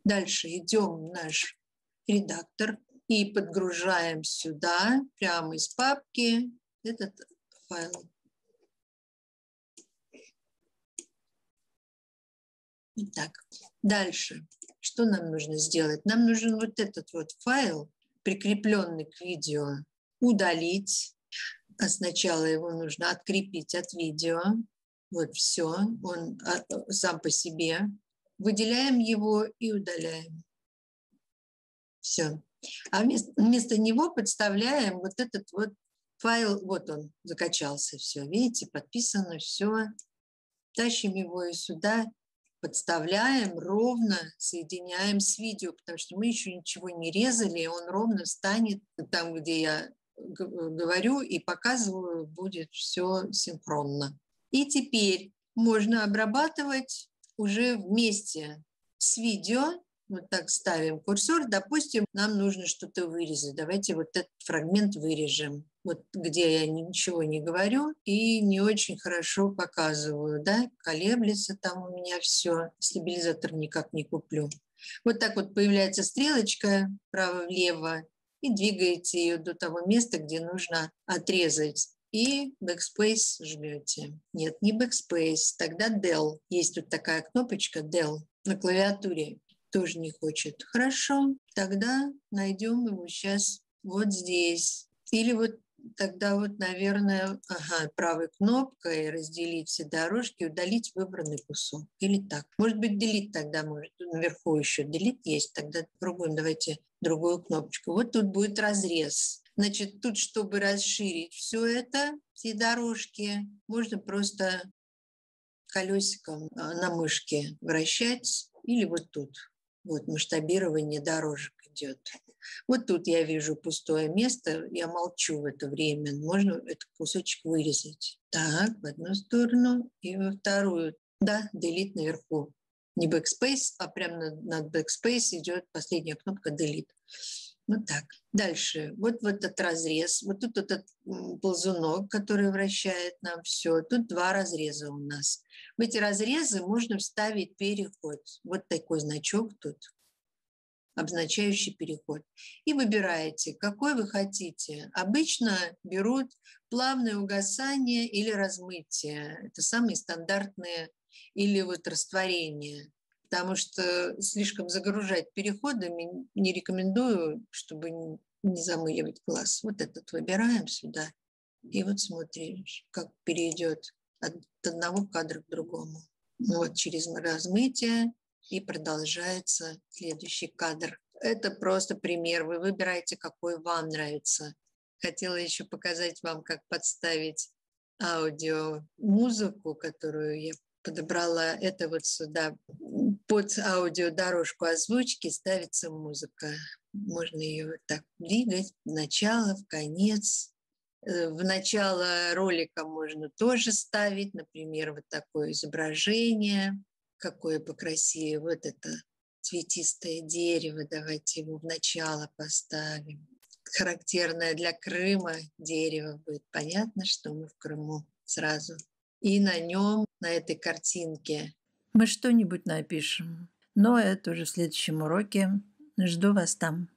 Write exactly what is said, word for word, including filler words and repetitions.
Дальше идем в наш редактор и подгружаем сюда, прямо из папки, этот файл. Итак, дальше. Что нам нужно сделать? Нам нужен вот этот вот файл, прикрепленный к видео, удалить. А сначала его нужно открепить от видео. Вот все, он сам по себе. Выделяем его и удаляем. Все. А вместо, вместо него подставляем вот этот вот файл. Вот он закачался, все. Видите, подписано, все. Тащим его и сюда. Подставляем ровно, соединяем с видео, потому что мы еще ничего не резали, он ровно встанет там, где я говорю и показываю, будет все синхронно. И теперь можно обрабатывать уже вместе с видео. Вот так ставим курсор. Допустим, нам нужно что-то вырезать. Давайте вот этот фрагмент вырежем. Вот где я ничего не говорю и не очень хорошо показываю, да, колеблется там у меня все. Стабилизатор никак не куплю. Вот так вот появляется стрелочка вправо-влево и двигаете ее до того места, где нужно отрезать. И Backspace жмете. Нет, не Backspace, тогда Del. Есть тут такая кнопочка Del на клавиатуре. Тоже не хочет. Хорошо, тогда найдем его сейчас вот здесь. Или вот тогда вот, наверное, ага, правой кнопкой разделить все дорожки, удалить выбранный кусок. Или так. Может быть, delete тогда может. Наверху еще delete есть. Тогда попробуем, давайте другую кнопочку. Вот тут будет разрез. Значит, тут, чтобы расширить все это, все дорожки, можно просто колесиком на мышке вращать или вот тут. Вот масштабирование дорожек идет. Вот тут я вижу пустое место, я молчу в это время. Можно этот кусочек вырезать. Так, в одну сторону и во вторую. Да, delete наверху. Не backspace, а прямо над, над backspace идет последняя кнопка delete. Вот так. Дальше. Вот, вот этот разрез. Вот тут этот ползунок, который вращает нам все. Тут два разреза у нас. В эти разрезы можно вставить переход. Вот такой значок тут, обозначающий переход. И выбираете, какой вы хотите. Обычно берут плавное угасание или размытие. Это самые стандартные. Или вот растворение. Потому что слишком загружать переходами не рекомендую, чтобы не замыливать глаз. Вот этот выбираем сюда. И вот смотришь, как перейдет от одного кадра к другому. Вот через размытие и продолжается следующий кадр. Это просто пример. Вы выбираете, какой вам нравится. Хотела еще показать вам, как подставить аудиомузыку, которую я подобрала. Это вот сюда. Под аудиодорожку озвучки ставится музыка. Можно ее вот так двигать в начало, в конец. В начало ролика можно тоже ставить, например, вот такое изображение, какое покрасивее. Вот это цветистое дерево, давайте его в начало поставим. Характерное для Крыма дерево будет. Понятно, что мы в Крыму сразу. И на нем, на этой картинке, мы что-нибудь напишем. Но это уже в следующем уроке. Жду вас там.